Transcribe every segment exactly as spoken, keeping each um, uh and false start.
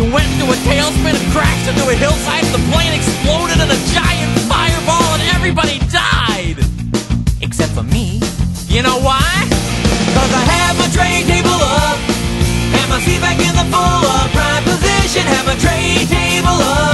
went into a tailspin and crashed into a hillside, and the plane exploded in a giant fireball and everybody died! Except for me. You know why? Cause I have my tray table up, and my seat back in the full upright position. Have my tray table up,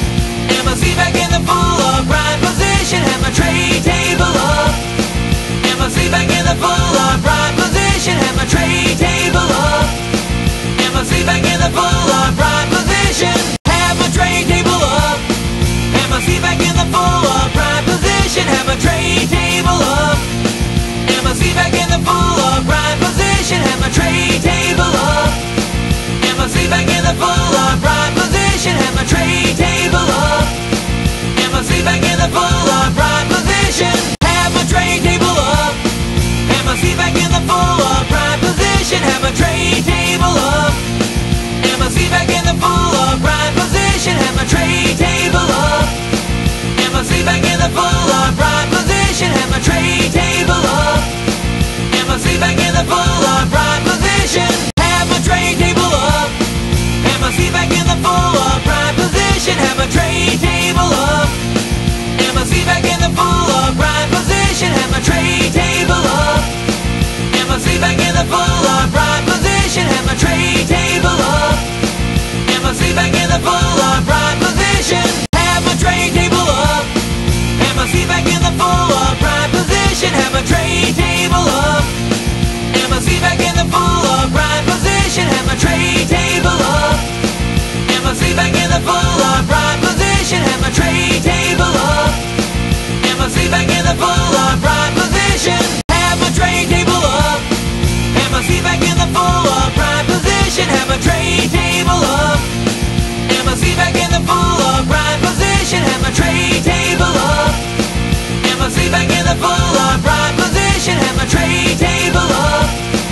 and my seat back in the full upright position. Have my tray table up, and my seat back in the full upright position. Have my tray table up, and my seat back in the full upright position. Have my tray table up, and my seat back in the full upright position. Have my tray table up, and my seat back in the full upright position. Have my tray table up, and my seat back in the full upright position. Have my tray table up, and my seat back in the full upright position. Have my tray table up, and my seat back in the full upright position. Have my tray table up, and my seat back in the full upright position. Have my tray table up, and my seat back in the full upright position. Have my tray table up, and my seat back in the full upright position. Have my tray table up, and my seat back in the full upright position. Have my tray table up, and my seat back in the full upright position. Have my tray table up, and my seat back in the full upright position. Have my tray table up, and my seat back in the full upright position. Have my tray table up, and my seat back in the full upright position. Have my tray table up, and my seat back in the full upright position. Have my tray table up, and my seat back in the full upright position. Have my tray table up, and my seat back in the full upright position. Have my tray table up, and my seat back in the full upright position. Have my tray table up, and my seat back in the full upright position. Have my tray table up, and my seat back in the full upright position. Have my tray table up,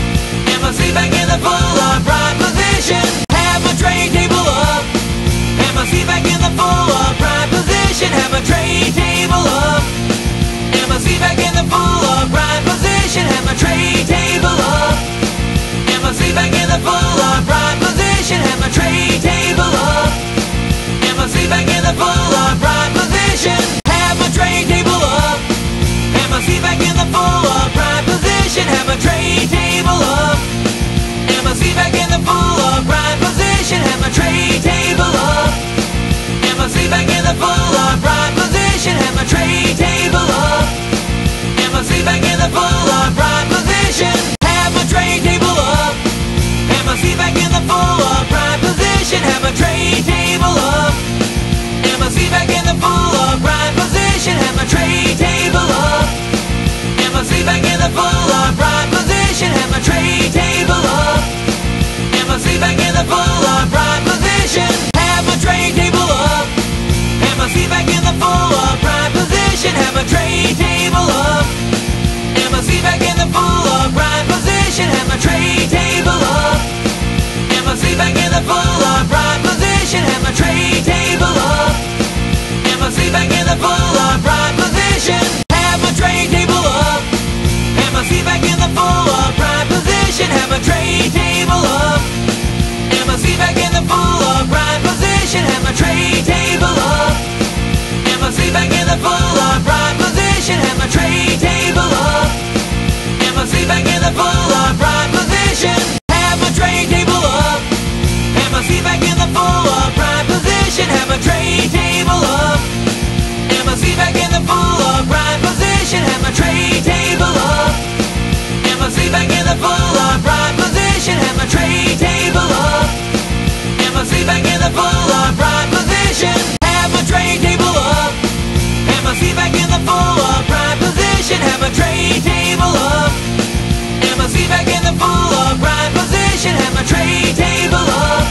and my seat back in the full upright position. Have my tray table up, and my seat back in the full upright position. Have my tray table up, and my seat back in the full upright position. Have my tray table up, and my seat back in the full upright position. Have my tray table up, and my seat back in the full upright position. Have my tray table up, and my seat back in the full upright position. Have my tray table up, and my seat back in the full upright position. Have my tray table up, and my seat back in the full upright position. Have my tray table up, and my seat back in the full upright position. Have my tray table up, and my seat back in the full upright position. Have my tray table up, and my seat back in the full upright position. Have my tray table up, and my seat back in the full upright position. Have my tray table up, and my seat back in the full upright position. Have my tray table up, and my seat back in the full upright position. Have my tray table up, and my seat back in the full upright position. Have my tray table up, and my seat back in the full upright position. Have my tray table up, and my seat back in the full upright position. Have my tray table up, and my seat back in the full upright position. Have my tray table up, and my seat back in the full upright position. Have my tray table up, and my seat back in the full upright position. Have my tray table up, and my seat back in the full upright position. Have my tray table up, and my seat back in the full upright position. Have my tray table up, and my seat back in the full upright position. Have my tray table up, and my seat back in the full upright position. Have my tray table up, and my seat back in the full upright position. Have my tray table up, and my seat back in the full upright position. Have my tray table up, and my seat back in the full upright position. Have my tray table up,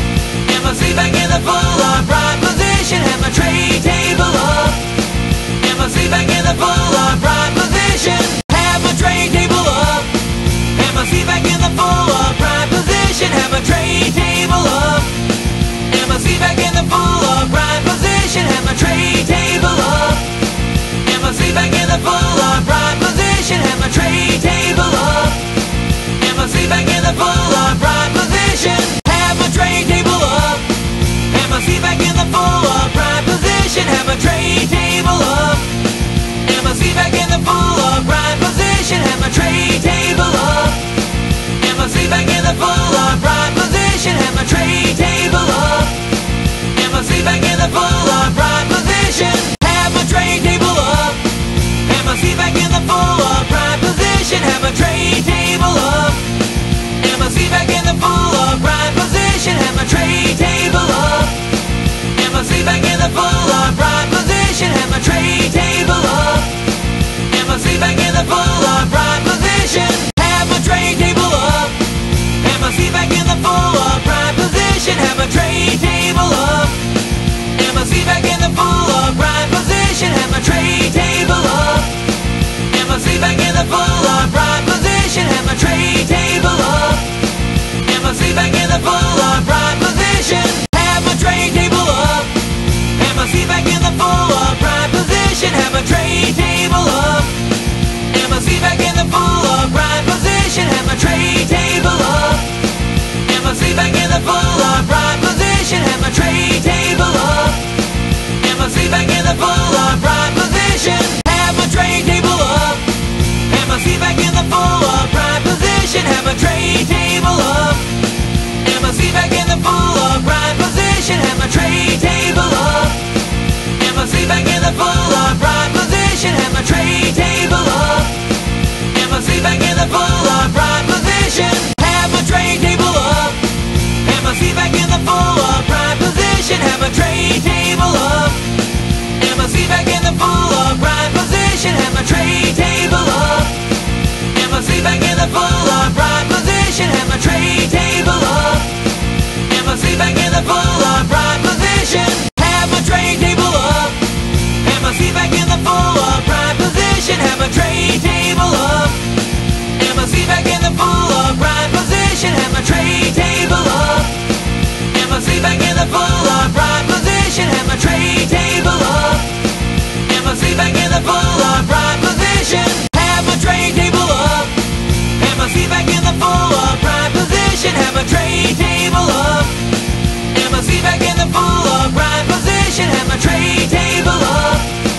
and my seat back in the full upright position. Have my tray table up, and my seat back in the full upright position. Have my tray table up, and my seat back in the full upright position. Have my tray table full upright position. Have my tray table up. And my seat back in the full upright position. Have my tray table up. And my seat back in the full upright position. Have my tray table up. And my seat back in the full upright position. Have my tray table up. And my seat back in the full upright position. Have my tray table up. And my seat back in the full upright position. Have my tray table up. And my seat back in the full upright position. Have my tray table up. And my seat back in the full upright position. Have my tray table up. And my seat back in the full upright position. Have my tray table up. And my seat back in the full upright position. Have my tray table up. And my seat back in the full upright position. Have my tray table up. And my seat back in the full upright position. Have my tray table up. And my seat back in the full upright position. Have my tray table up. And my seat back in the full upright position. Have my tray table up. And my seat back in the full upright position. Have my tray table up. And my seat back in the full upright position. Have my tray table up. And my seat back in the full upright position. Have my tray table up. And my seat back in the full upright position. Have my tray table up. And my seat back in the full upright position. Have my tray table up. And my seat back in the full upright position. Have my tray table up. And my seat back in the full upright position. Have my tray table up. And my seat back in the full upright position. Have my tray table up. And my seat back in the full upright position. Have my tray table up. And my seat back in the full upright position. Have my tray table up. And my seat back in the full upright position. Have my tray table up. And my seat back in the full upright position. Have my tray table up. And my seat back in the full upright position. Have my tray table up. And my seat back in the full upright position. Have my tray table up. And my seat back in the full upright position. Have my tray table up.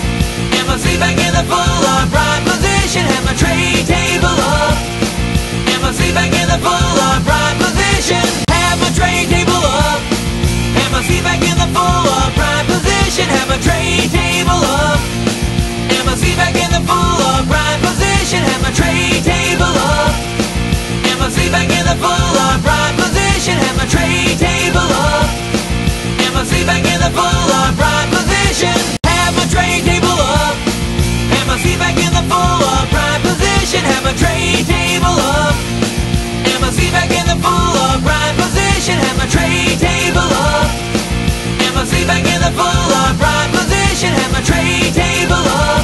And my seat back in the full upright position. Have my tray table up. And my seat back in the full upright position. Have my tray table up. And my seat back in the full upright position. Have my tray table up. And my seat back in the full upright position. Have my tray table up. And my seat back in the full upright position. Have my tray table up. And my seat back in the full upright position. Have my tray table up. And my seat back in the full upright position. Have my tray table up. And my seat back in the full upright position. Have my tray table up. And my seat back in the full upright position. Have my tray table up.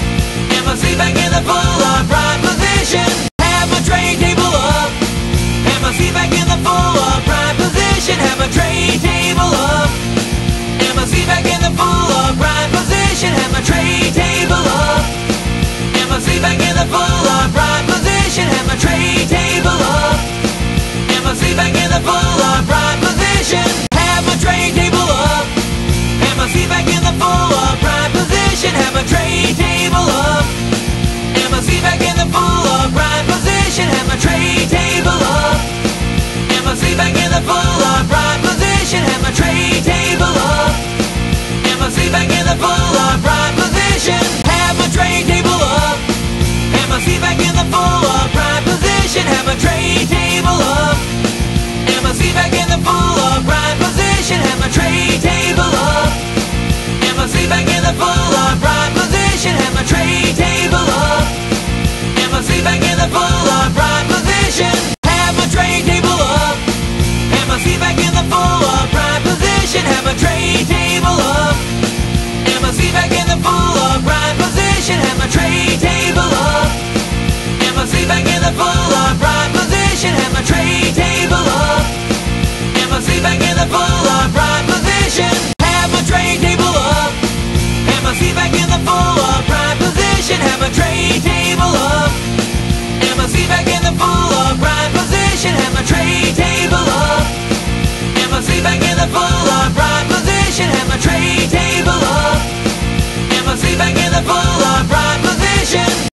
And my seat back in the full upright position. Have my tray table up. And my seat back in the full upright position. Have my tray table up. And my seat back in the full upright position. Have my tray table up. And my seat back in the full upright position. Have my tray table up. And my seat back in the full upright position. Have my tray table up. And my seat back in the full upright position. Have my tray table up. And my seat back in the full upright position. Have my tray table up. And my seat back in the full upright position. Have my tray table up. And my seat back in the full upright position. Have my tray table up. And my seat back in the full upright position. Have my tray table up. And my seat back in the full upright position. Have my tray table up. And my seat back in the full upright position. Have my tray table up. And my seat back in the full upright position. Have my tray table up. And my seat back in the full upright position. Have my tray table up. And my seat back in the full upright position. Have my tray table up. And my seat back in the full upright position. Have my tray table up. And my seat back in the full upright position. Have my tray table up. And my seat back in the full upright position. Have my tray table up. And my seat back in the full upright position. Have my tray table up. And my seat back in the full upright position. Have my tray table up. And my seat back in the full upright position.